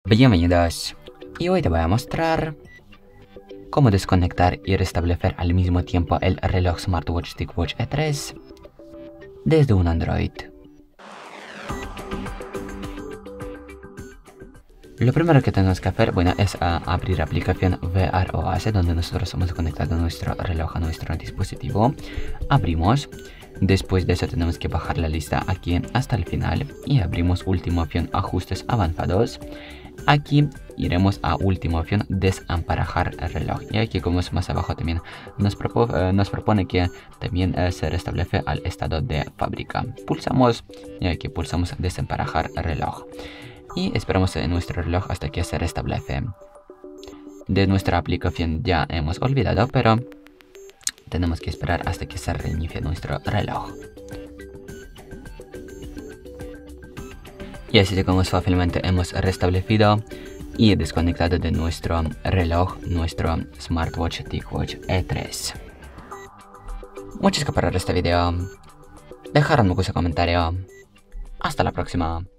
Bienvenidos, y hoy te voy a mostrar cómo desconectar y restablecer al mismo tiempo el reloj smartwatch TicWatch E3 desde un Android. Lo primero que tenemos que hacer, es abrir la aplicación wearOS, donde nosotros hemos conectado nuestro reloj a nuestro dispositivo. Abrimos. Después de eso tenemos que bajar la lista aquí hasta el final y abrimos última opción, ajustes avanzados. Aquí iremos a última opción, desemparejar el reloj, y aquí, como es más abajo, también nos propone que también se restablece al estado de fábrica. Pulsamos y aquí pulsamos desemparejar el reloj y esperamos en nuestro reloj hasta que se restablece. De nuestra aplicación ya hemos olvidado, pero tenemos que esperar hasta que se reinicie nuestro reloj. Y así es como fácilmente hemos restablecido y desconectado de nuestro reloj, nuestro smartwatch TicWatch E3. Muchas gracias por ver este video. Dejar un comentario. Hasta la próxima.